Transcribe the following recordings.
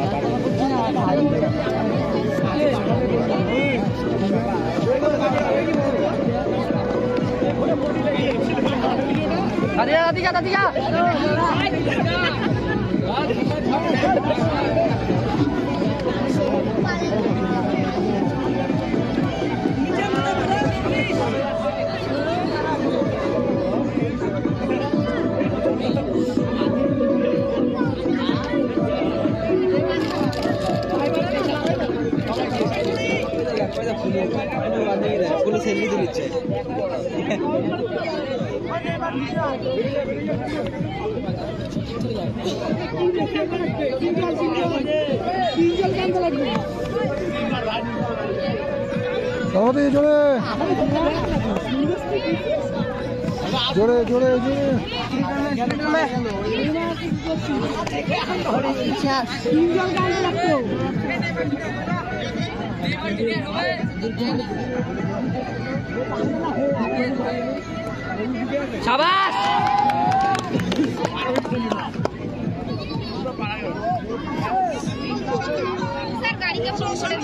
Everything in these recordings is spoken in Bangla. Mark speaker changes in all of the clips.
Speaker 1: tiga. जोड़े जोड़े शाबाश सर गाड़ी का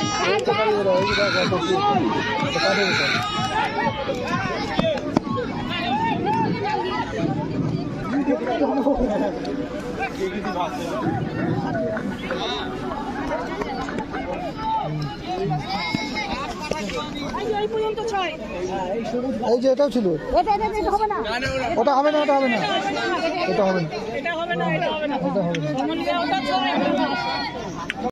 Speaker 1: এই যে এটাও ছিল এটা হবে না ওটা হবে না এটা হবে না